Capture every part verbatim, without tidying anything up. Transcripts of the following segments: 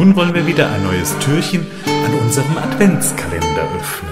nun wollen wir wieder ein neues Türchen an unserem Adventskalender öffnen.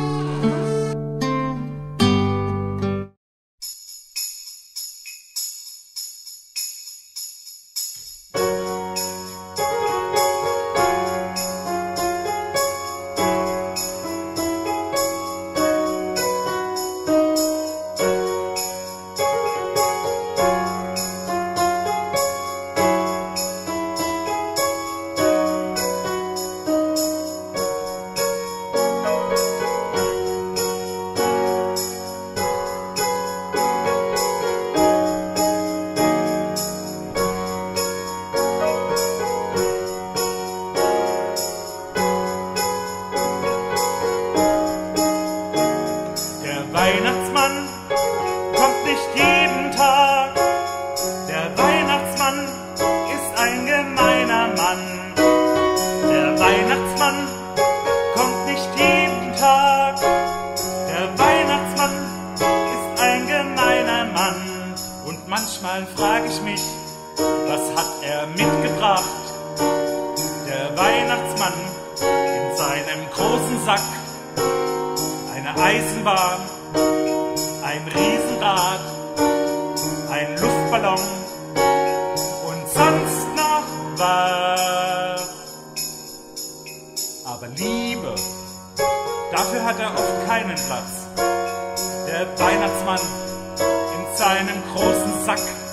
Weihnachtsmann kommt nicht jeden Tag. Der Weihnachtsmann ist ein gemeiner Mann. Der Weihnachtsmann kommt nicht jeden Tag. Der Weihnachtsmann ist ein gemeiner Mann. Und manchmal frage ich mich, was hat er mitgebracht? Der Weihnachtsmann in seinem großen Sack. Eine Eisenbahn, ein Riesenrad, ein Luftballon und sonst noch was. Aber Liebe, dafür hat er oft keinen Platz. Der Weihnachtsmann in seinem großen Sack.